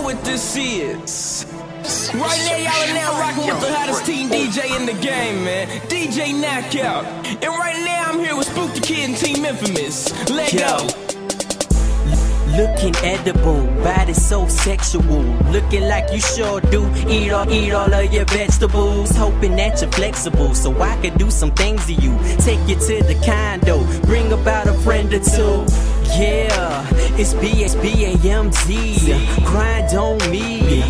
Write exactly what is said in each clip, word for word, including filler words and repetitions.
what this is. Right now, y'all are now rocking with the hottest teen D J in the game, man. D J Knockout. And right now, I'm here with Spook the Kid and Team Infamous. Let go. Looking edible, body so sexual. Looking like you sure do. Eat all, eat all of your vegetables. Hoping that you're flexible so I can do some things to you. Take you to the condo, bring about a friend or two. Yeah, it's B S B A M Z. Grind on me,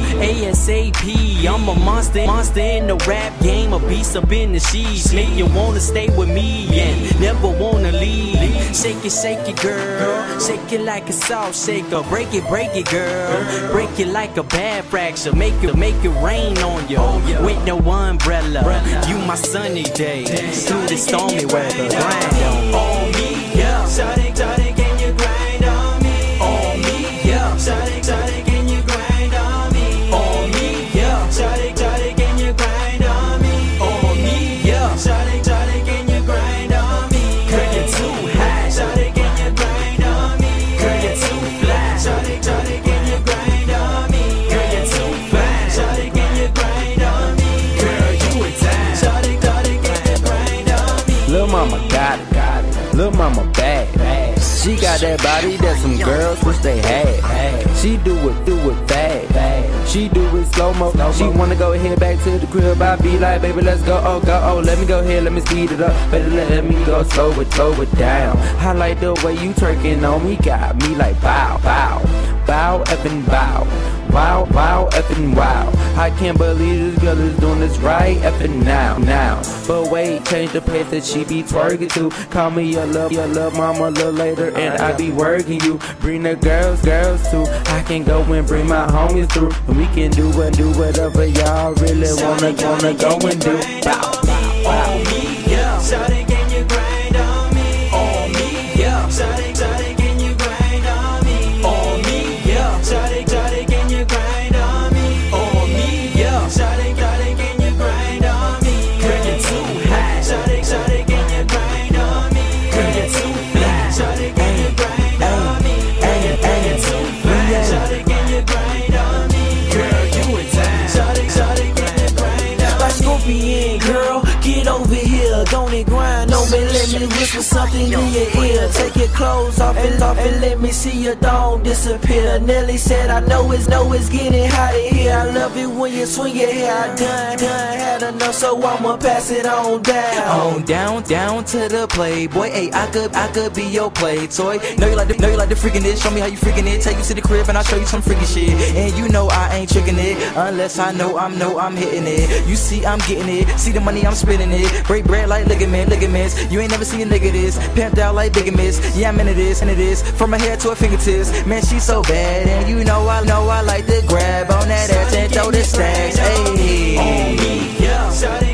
ASAP. I'm a monster, monster in the rap game. A beast up in the sheets. Make you wanna stay with me and never wanna leave. Shake it, shake it, girl. Shake it like a salt shaker. Break it, break it, girl. Break it like a bad fracture. Make it, make it rain on you with no umbrella. You my sunny day through the stormy weather. Grind on, on me, yeah. Shawty, shawty, can you grind on me? On me, yeah. Shawty, shawty, can you grind on me? On me, yeah. Shawty, shawty, can you grind on me? On me, yeah. Shawty, shawty, can you grind on me? Girl, you're too high. Shawty, can you grind on me? Girl, you're too fly. Shawty, shawty, can you grind on me? Girl, you're too fine. Shawty, can you grind on me? Girl, you a time. Shawty, shawty, can you grind on me? Lil' mama got it, got it. Lil' mama bad. She got that body that some girls wish they had. She do it, do it fast. She do it slow-mo. She wanna go ahead back to the crib. I be like, baby, let's go, oh, go, oh. Let me go ahead, let me speed it up. Better let me go slow it, slow it down. I like the way you twerking on me. Got me like bow, bow. Bow, effing bow. Wow, wow, effing wow. I can't believe this girl is doing this right effing now, now. But wait, change the pace that she be twerking to. Call me your love, your love mama a little later, and I be working you. Bring the girls, girls too. I can go and bring my homies through. And we can do and do whatever y'all really wanna, wanna go and do. Bow, bow, bow. On me, yeah. Shawty, can you grind on me? On me, yeah. Shawty, shawty, can you grind on me? On me, yeah. Shawty, shawty, can you grind on me? On me, yeah. Shawty, shawty, can you grind on me? Girl, you're too high. Shawty, shawty, can you grind on me? Girl, you're too fly. Shawty, can you grind on me? Girl, you're too fly. Shawty, can you grind on me? Girl, you a time. Shawty, shawty, can you grind on me? Like Scorpion, girl, get over here. Don't it grind on me, let me whisper something in your ear. Take your clothes off and off and let me see your dome disappear. Nelly said, I know it's, know it's getting hot in here. I love it when you swing your hair. I done, done had enough, so I'ma pass it on down. On down, down to the playboy. Hey, I could, I could be your play toy. Know you like the, know you like the freaking it. Show me how you freaking it. Take you to the crib and I'll show you some freaky shit. And you know I ain't tricking it unless I know I'm know I'm hitting it. You see I'm getting it. See the money I'm spending it. Break bread like ligament, ligaments. You ain't never seen a nigga this. Pimped out like bigamist. Yeah, I'm into this, and it is from my head to her fingertips. Man, she's so bad, and you know I know I like to grab on that ass and throw the stacks. Hey, On me, yeah.